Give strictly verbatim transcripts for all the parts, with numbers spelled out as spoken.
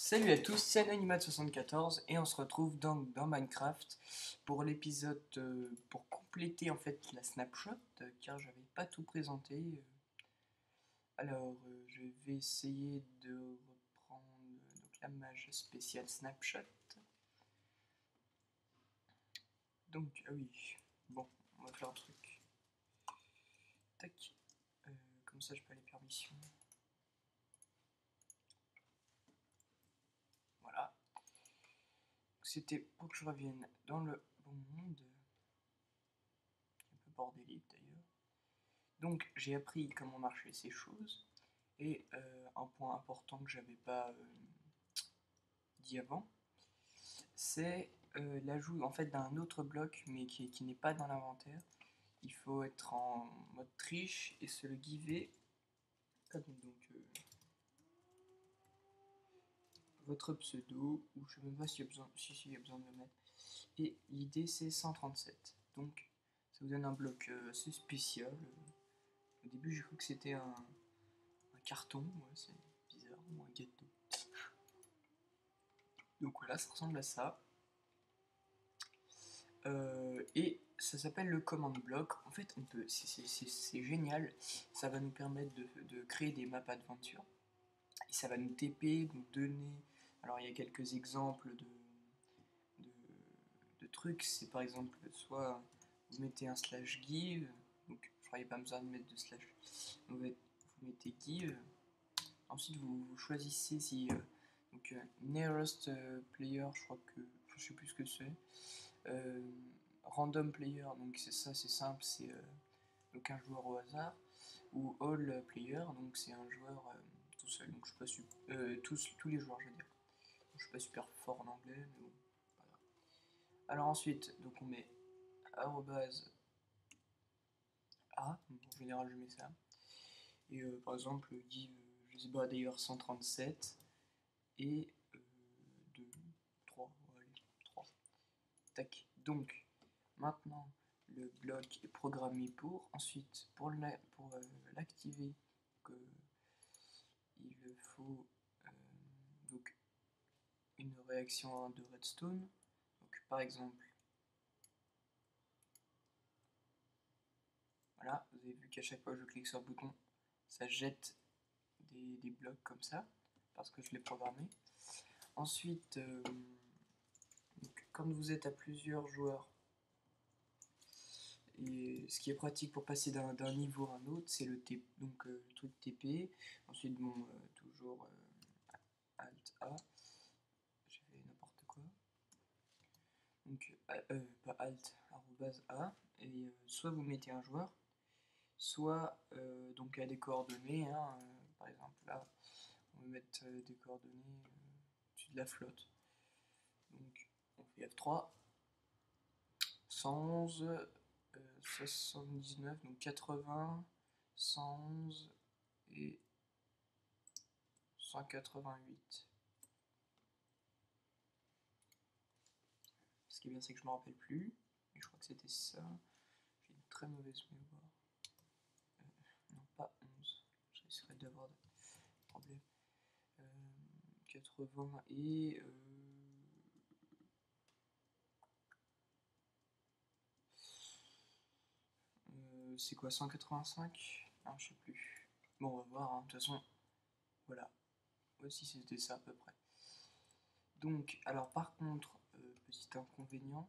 Salut à tous, c'est Anonymat soixante-quatorze et on se retrouve donc dans Minecraft pour l'épisode euh, pour compléter en fait la snapshot euh, car j'avais pas tout présenté. euh. Alors euh, je vais essayer de reprendre euh, donc la mage spéciale snapshot. Donc ah oui, bon, on va faire un truc. Tac, euh, comme ça je peux les permissions. Voilà. C'était pour que je revienne dans le bon monde. Un peu bordélique d'ailleurs. Donc j'ai appris comment marchaient ces choses. Et euh, un point important que j'avais pas euh, dit avant, c'est euh, l'ajout en fait d'un autre bloc mais qui, qui n'est pas dans l'inventaire. Il faut être en mode triche et se le giver. Ah, donc, donc euh, votre pseudo, ou je sais même pas s'il y a besoin, si, si, il y a besoin de le mettre. Et l'idée c'est cent trente-sept. Donc ça vous donne un bloc euh, assez spécial. Au début j'ai cru que c'était un, un carton, ouais, c'est bizarre, ou un gâteau. Donc voilà, ça ressemble à ça. Euh, et ça s'appelle le command block. En fait, on peut, c'est génial. Ça va nous permettre de, de créer des maps adventure. Et ça va nous T P, nous donner. Alors, il y a quelques exemples de, de, de trucs. C'est par exemple, soit vous mettez un slash give. Donc, je crois qu'il n'y a pas besoin de mettre de slash. Vous, vous mettez give. Ensuite, vous, vous choisissez si. Euh, donc, euh, nearest euh, player, je crois que. Je sais plus ce que c'est. Euh, random player, donc c'est ça, c'est simple, c'est euh, donc un joueur au hasard, ou all player, donc c'est un joueur euh, tout seul, donc je suis pas super, euh, tous, tous les joueurs je veux dire. Donc, je suis pas super fort en anglais, mais bon, voilà. Alors ensuite, donc on met arrobase A, donc en général je mets ça, et euh, par exemple give, je sais pas d'ailleurs cent trente-sept, et euh, deux, trois, allez, trois, tac, donc maintenant, le bloc est programmé pour. Ensuite, pour l'activer, pour, euh, il faut euh, donc une réaction de redstone. Donc, par exemple, voilà, vous avez vu qu'à chaque fois que je clique sur le bouton, ça jette des, des blocs comme ça, parce que je l'ai programmé. Ensuite, euh, donc, quand vous êtes à plusieurs joueurs, et ce qui est pratique pour passer d'un niveau à un autre, c'est le, T, donc, euh, le truc T P. Ensuite, bon, euh, toujours euh, Alt A. J'ai fait n'importe quoi. Donc, euh, euh, pas Alt, arrobase A. Et euh, soit vous mettez un joueur, soit donc donc à des coordonnées. Hein, euh, par exemple, là, on va mettre euh, des coordonnées euh, au-dessus de la flotte. Donc, on fait F trois. cent onze. soixante-dix-neuf, donc quatre-vingts, cent onze et cent quatre-vingt-huit. Ce qui est bien, c'est que je me rappelle plus, mais je crois que c'était ça. J'ai une très mauvaise mémoire. Euh, non, pas onze, je risquerais d'avoir des problèmes. Euh, quatre-vingts et. Euh, euh, c'est quoi, cent quatre-vingt-cinq? Ah, je sais plus. Bon, on va voir, hein. De toute façon, voilà. Voici, c'était ça à peu près. Donc, alors par contre, euh, petit inconvénient.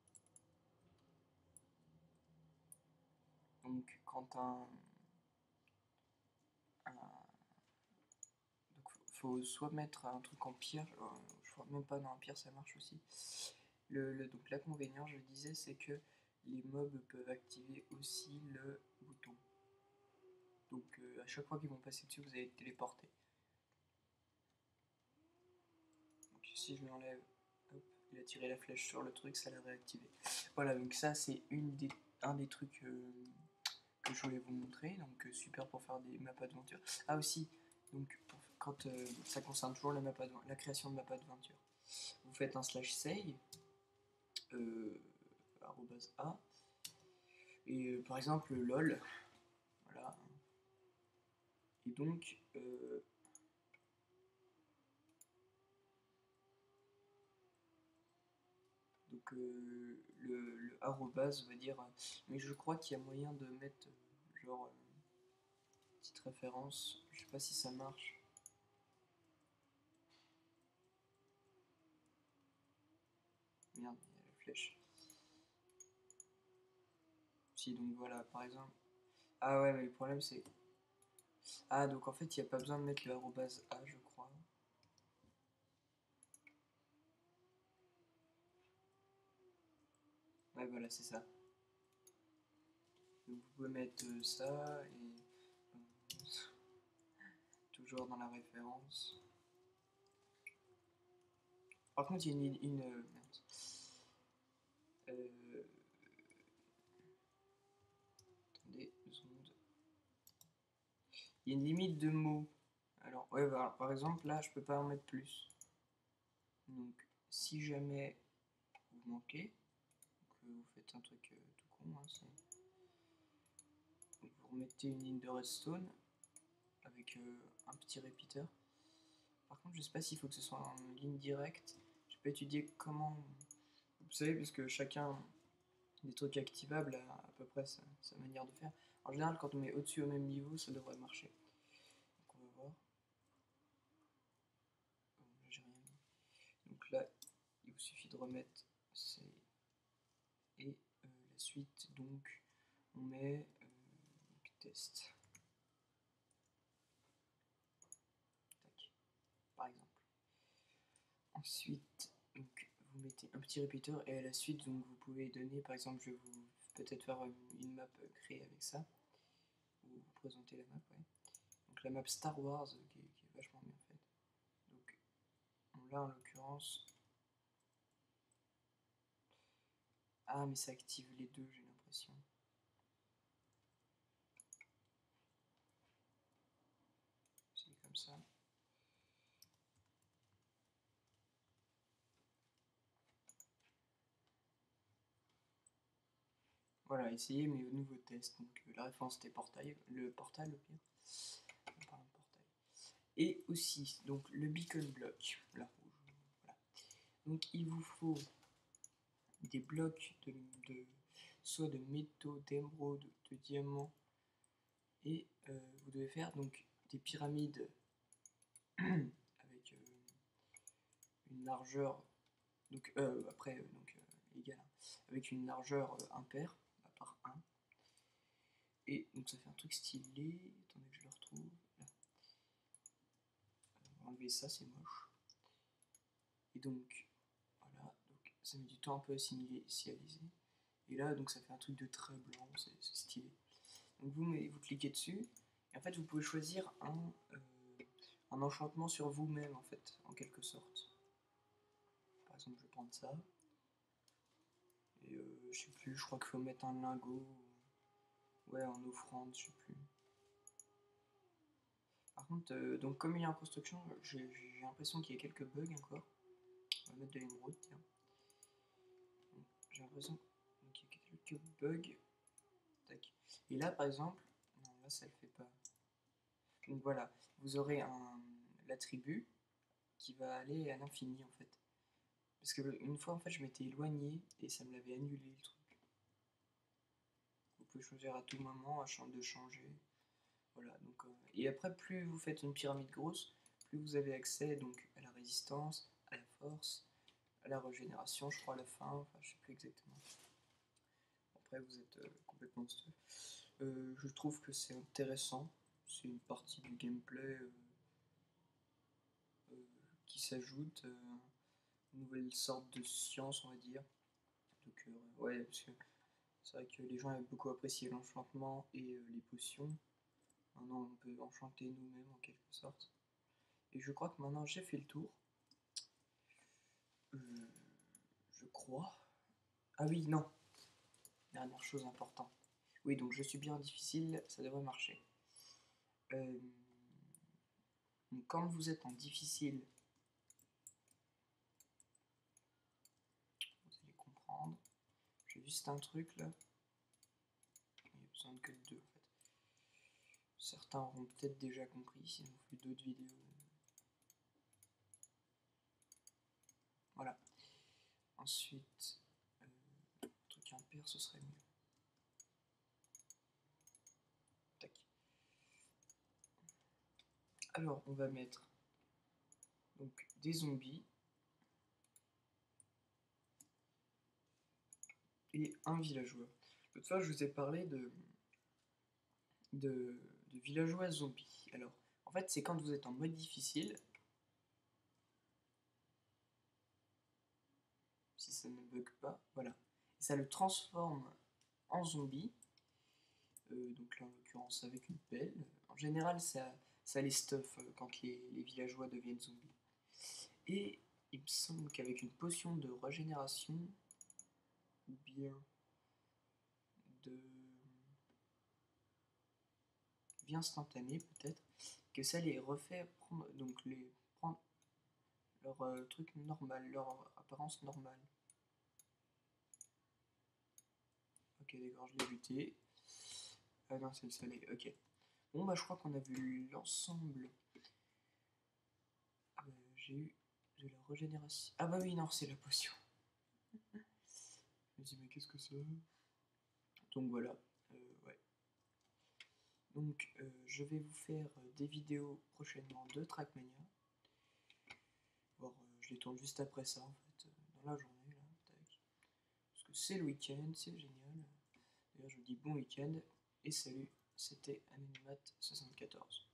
Donc, quand un. un donc, faut soit mettre un truc en pierre, euh, je crois même pas, dans un pierre ça marche aussi. Le, le, donc, l'inconvénient, je disais, c'est que les mobs peuvent activer aussi le bouton. Donc, euh, à chaque fois qu'ils vont passer dessus, vous allez être téléporté. Donc, si je l'enlève, hop, il a tiré la flèche sur le truc, ça l'a réactivé. Voilà, donc ça, c'est une des, un des trucs euh, que je voulais vous montrer. Donc, euh, super pour faire des maps adventure. Ah, aussi, donc, pour, quand euh, ça concerne toujours la, map la création de map adventure, vous faites un slash save, euh, arrobase A, et euh, par exemple, lol, voilà. Et donc, euh, donc euh, le, le arrobase va dire, mais je crois qu'il y a moyen de mettre genre euh, petite référence, je sais pas si ça marche. Merde, il y a la flèche. Si, donc voilà, par exemple. Ah ouais, mais le problème c'est... Ah, donc en fait, il n'y a pas besoin de mettre le arrobase A, je crois. Ouais, voilà, c'est ça. Donc vous pouvez mettre euh, ça et... euh, toujours dans la référence. Par contre, il y a une... une euh, merde. Euh, attendez, deux secondes. Il y a une limite de mots. Alors, ouais, bah, par exemple, là, je peux pas en mettre plus. Donc, si jamais vous manquez, que vous faites un truc euh, tout con, hein, donc vous remettez une ligne de redstone avec euh, un petit répéteur. Par contre, je sais pas s'il faut que ce soit en ligne directe. Je peux étudier comment. Vous savez, parce que chacun des trucs activables a à peu près sa, sa manière de faire. En général, quand on met au-dessus au même niveau, ça devrait marcher. Donc on va voir. Oh, là, j'ai rien mis. Donc là, il vous suffit de remettre C et euh, la suite. Donc on met euh, test. Tac, par exemple. Ensuite, donc, vous mettez un petit répéteur et à la suite, donc, vous pouvez donner, par exemple, je vais vous peut-être faire une map créée avec ça, ou vous présenter la map, ouais. Donc la map Star Wars, qui est, qui est vachement bien faite. Donc là, en l'occurrence... Ah, mais ça active les deux, j'ai l'impression. C'est comme ça. Voilà, essayez mes nouveaux tests. Donc euh, la référence c'était portail, le portal au pire. On parle de portail. Et aussi, donc le beacon block, la rouge. Voilà. Donc il vous faut des blocs de, de soit de métaux, d'émeraude, de diamants, et euh, vous devez faire donc des pyramides avec euh, une largeur donc euh, après euh, donc euh, égale avec une largeur euh, impaire bah, par un. Et donc ça fait un truc stylé. Attendez que je le retrouve. Là. On va enlever ça, c'est moche. Et donc voilà, donc ça met du temps un peu à initialiser. Et là donc ça fait un truc de très blanc, c'est stylé. Donc vous, vous cliquez dessus, et en fait vous pouvez choisir un, euh, un enchantement sur vous-même en fait, en quelque sorte. Par exemple je vais prendre ça. Et euh, je sais plus, je crois qu'il faut mettre un lingot. Ouais, en offrande, je sais plus. Par contre, euh, donc comme il est en construction, j'ai l'impression qu'il y a quelques bugs encore. On va mettre de l'émeraude, tiens. J'ai l'impression qu'il y a quelques bugs. Tac. Et là, par exemple, non, là ça le fait pas. Donc voilà, vous aurez un l'attribut qui va aller à l'infini en fait. Parce que une fois en fait je m'étais éloigné et ça me l'avait annulé le truc. Vous pouvez choisir à tout moment de changer. Voilà, donc, euh, et après plus vous faites une pyramide grosse, plus vous avez accès donc à la résistance, à la force, à la régénération, je crois à la fin, enfin je sais plus exactement. Après vous êtes euh, complètement stuff. Euh, je trouve que c'est intéressant, c'est une partie du gameplay euh, euh, qui s'ajoute, euh, une nouvelle sorte de science on va dire. Donc euh, ouais, parce que c'est vrai que les gens avaient beaucoup apprécié l'enchantement et euh, les potions. Maintenant on peut enchanter nous-mêmes en quelque sorte. Et je crois que maintenant j'ai fait le tour. Euh, je crois. Ah oui, non. Dernière chose importante. Oui, donc je suis bien difficile, ça devrait marcher. Euh, donc quand vous êtes en difficile, vous allez comprendre. J'ai juste un truc là. Il n'y a besoin que de deux en fait. Certains auront peut-être déjà compris si on fait d'autres vidéos. Voilà. Ensuite, un pair, ce serait mieux. Tac. Alors, on va mettre donc des zombies et un villageois. L'autre fois, je vous ai parlé de, de, de villageois zombies. Alors, en fait, c'est quand vous êtes en mode difficile. Si ça ne bug pas, voilà. Et ça le transforme en zombie. Euh, donc là, en l'occurrence, avec une pelle. En général, ça, ça les stuff euh, quand les, les villageois deviennent zombies. Et il me semble qu'avec une potion de régénération, ou bien de vie instantanée peut-être, que ça les refait prendre, donc les prendre leur euh, truc normal, leur apparence normale. Ok, d'accord, je l'ai buté. Ah non, c'est le soleil, ok. Bon, bah, je crois qu'on a vu l'ensemble. Euh, J'ai eu de la régénération. Ah, bah oui, non, c'est la potion. Je me dis, mais qu'est-ce que c'est? Donc voilà, euh, ouais. Donc, euh, je vais vous faire des vidéos prochainement de Trackmania. Bon, euh, je les tourne juste après ça, en fait, euh, dans la journée, là, tac. Parce que c'est le week-end, c'est génial. D'ailleurs, je vous dis bon week-end et salut, c'était Anonymat soixante-quatorze.